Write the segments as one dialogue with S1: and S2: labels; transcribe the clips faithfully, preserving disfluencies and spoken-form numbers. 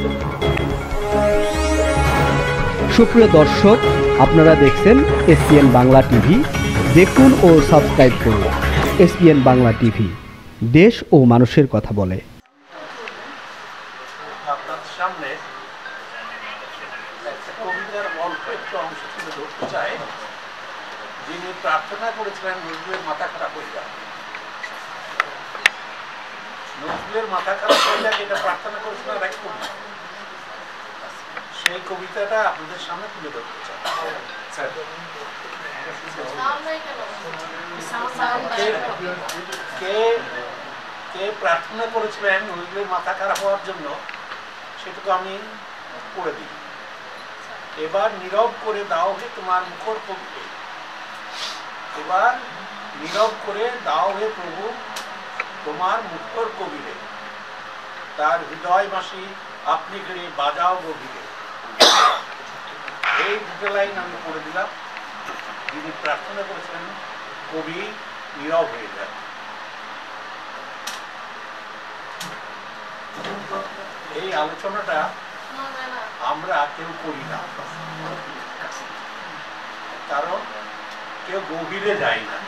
S1: সুপ্রিয় দর্শক, আপনারা দেখছেন এসপিএন বাংলা টিভি। দেখুন ও সাবস্ক্রাইব করুন এসপিএন বাংলা টিভি, দেশ ও মানুষের কথা বলে।
S2: আপনার সামনে একটা কবিতার অল্প একটু অংশ তুলে ধরতে চাই। যিনি প্রার্থনা করেছিলেন নজরুলের মাথা খারাপ হয়ে যাক, নজরুলের মাথা খারাপ হয়ে যাক, এটা প্রার্থনা করেছিলেন এক কবি। সেই কবিতাটা আপনাদের সামনে তুলে ধরতে চাই। কে কে প্রার্থনা করেছিলেন নজরুলের মাথা খারাপ হওয়ার জন্য, সেটুকু আমি পড়ে দিই। এবার নীরব করে দাও হে তোমার মুখর কবিকে, এবার নীরব করে দাও হে প্রভু তোমার মুখর কবিরে, তার হৃদয় মাসি আপনি গেড়ে বাজাও গভীরে। এই দুটো লাইন আমি পড়ে দিলাম। যিনি প্রার্থনা করেছিলেন কবি নীরব হয়ে যান। এই আলোচনাটা আমরা কেউ করি না, কারণ কেউ গভীরে যায় না।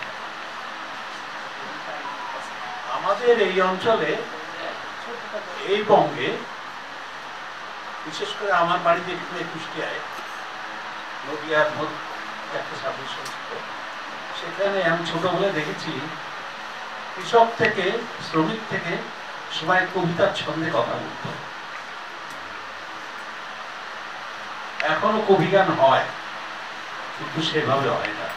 S2: আমাদের এই অঞ্চলে, এই বঙ্গে, বিশেষ করে আমার বাড়ি যেখানে কুষ্টিয়ায় নদীয়ার একটা সাবজেক্ট সংস্থ, সেখানে আমি ছোটবেলায় দেখেছি কৃষক থেকে শ্রমিক থেকে সবাই কবিতার ছন্দে কথা বলত। এখনো কবিগান হয়, কিন্তু সেভাবে হয় না।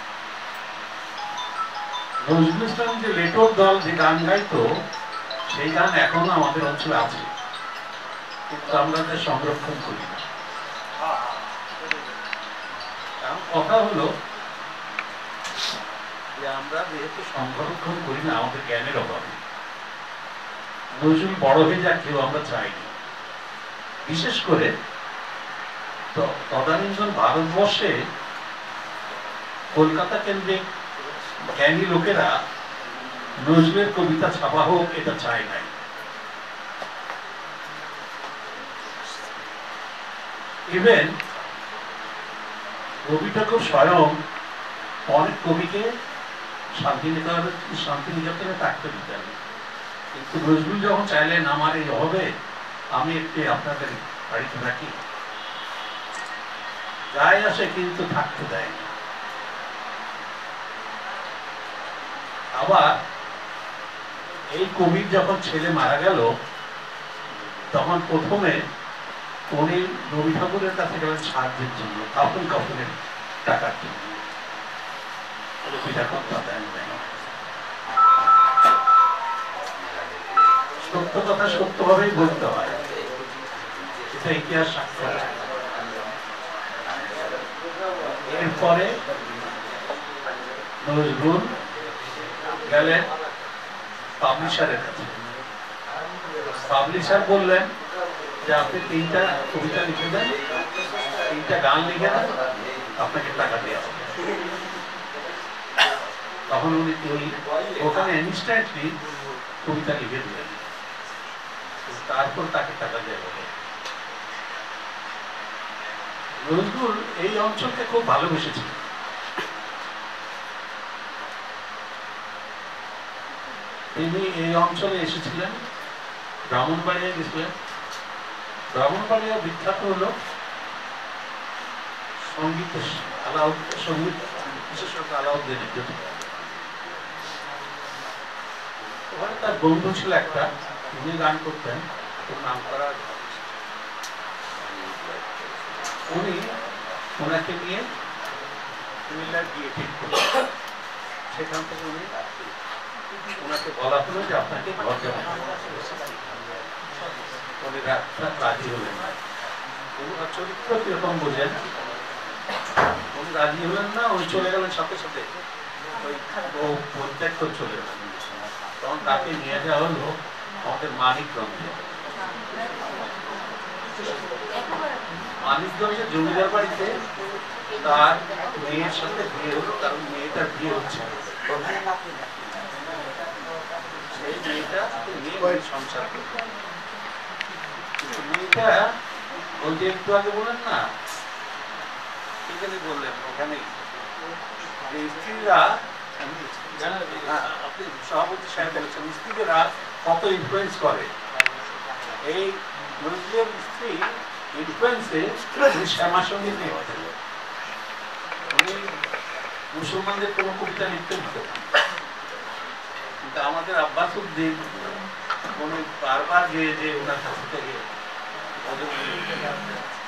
S2: নজরুল ইসলাম যে লেটোর দল যে গান গাইতো, সেই গান এখনো আমাদের অঞ্চলে আছে, কিন্তু আমরা তাদের সংরক্ষণ করি না। কথা হলো যে আমরা যেহেতু সংরক্ষণ করি না, আমাদের জ্ঞানের অভাবে। নজরুল বড় হয়ে যাক কেউ আমরা চাইনি। বিশেষ করে তদানীন্তন ভারতবর্ষে কলকাতা কেন্দ্রিক জ্ঞানী লোকেরা নজরুলের কবিতা ছাপা হোক, এটা চায় নাই। ইভেন রবি ঠাকুর স্বয়ং অনেক কবিকে শান্তিনিকেতনে শান্তিনিকেতনে থাকতে দিতেন, কিন্তু নজরুল যখন চাইলেন আমার এই হবে, আমি একটু আপনাদের বাড়িতে থাকি, যায় আসে, কিন্তু থাকতে দেয়। আবার এই কবির যখন ছেলে মারা গেল, তখন প্রথমে উনি রবি ঠাকুরের কাছে গেলেন সাহায্যের জন্য, কাপড় কাপড়ের টাকার জন্য। রবি ঠাকুর দেন নাই। সত্য কথা সত্যভাবেই বলতে হয়, এটা ইতিহাস সাক্ষ্য। এরপরে নজরুল গেলেন পাবলিশারের কাছে। পাবলিশার বললেন যে আপনি তিনটা কবিতা লিখে দেন, তিনটা গান লিখে দেন, আপনাকে টাকা দেওয়া হবে। তখন উনি ওখানে ইনস্ট্যান্টলি কবিতা লিখে দিলেন, তারপর তাকে টাকা দেওয়া হবে। নজরুল এই অঞ্চলকে খুব ভালোবেসেছিলেন। তিনি এই অঞ্চলে এসেছিলেন, ব্রাহ্মণবাড়িয়া গেছিলেন। ব্রাহ্মণবাড়িয়া বিখ্যাত হল সঙ্গীত, আলাউদ্দিন সঙ্গীত, বিশেষত আলাউদ্দিনের জন্য। ওখানে তার বন্ধু ছিল একটা, উনি গান করতেন, ওর নাম করা। উনি ওনাকে নিয়ে কুমিল্লার গিয়ে ঠিক করলেন। সেখান থেকে উনি ওনাকে বলা হলো যে আপনাকে ঘর দেওয়া। উনি রাজি হলেন না। ওনার চরিত্র কিরকম বোঝেন, উনি রাজি হলেন না। উনি চলে গেলেন সাথে সাথে, ওই প্রত্যেক চলে গেলেন। তখন তাকে নিয়ে যাওয়া হলো আমাদের মানিকগঞ্জে। মানিকগঞ্জের জমিদার বাড়িতে তার মেয়ের সাথে বিয়ে হলো, কারণ মেয়েটার বিয়ে হচ্ছে। সেই মেয়েটা নিয়ে সংসার করত। মেয়ে এটা ওই যে একটু আগে বলেন না, এখানে বললেন ওখানে স্ত্রীরা, আপনি সভাপতি সাহেব বলেছেন স্ত্রীরা কত ইনফ্লুয়েন্স করে। এই নজরুলের স্ত্রী ইনফ্লুয়েন্সে শ্যামা সঙ্গীত নিয়ে উনি মুসলমানদের কোনো কবিতা লিখতে দিতেন, কিন্তু আমাদের আব্বাস উদ্দিন উনি বারবার গিয়ে যে ওনার কাছ থেকে